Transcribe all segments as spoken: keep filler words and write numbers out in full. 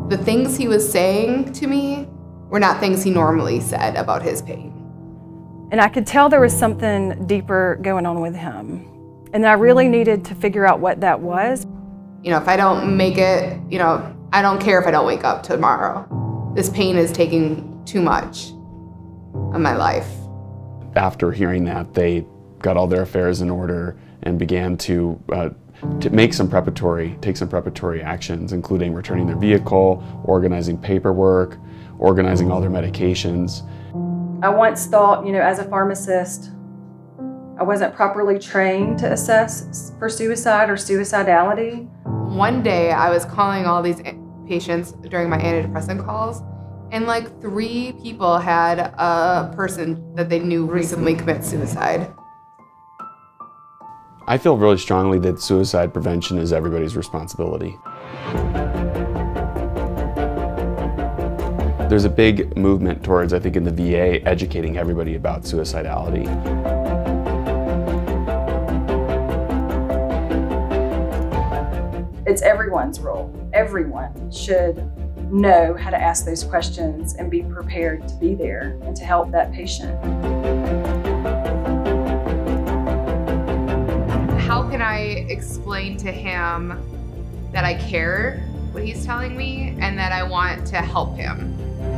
The things he was saying to me were not things he normally said about his pain. And I could tell there was something deeper going on with him. And I really needed to figure out what that was. You know, if I don't make it, you know, I don't care if I don't wake up tomorrow. This pain is taking too much of my life. After hearing that, they got all their affairs in order and began to, uh, to make some preparatory, take some preparatory actions, including returning their vehicle, organizing paperwork, organizing all their medications. I once thought, you know, as a pharmacist, I wasn't properly trained to assess for suicide or suicidality. One day I was calling all these patients during my antidepressant calls, and like three people had a person that they knew recently commit suicide. I feel really strongly that suicide prevention is everybody's responsibility. There's a big movement towards, I think, in the V A, educating everybody about suicidality. It's everyone's role. Everyone should know how to ask those questions and be prepared to be there and to help that patient. How can I explain to him that I care what he's telling me and that I want to help him?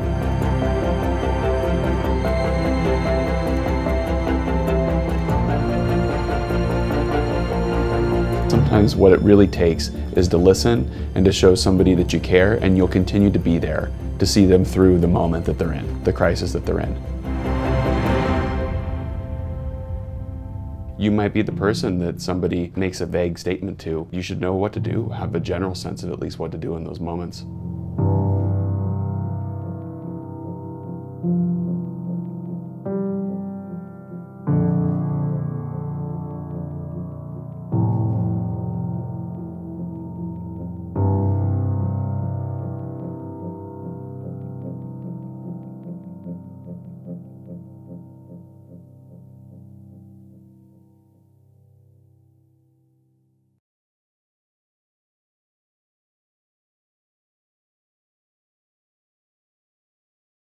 Sometimes what it really takes is to listen and to show somebody that you care, and you'll continue to be there to see them through the moment that they're in, the crisis that they're in. You might be the person that somebody makes a vague statement to. You should know what to do, have a general sense of at least what to do in those moments.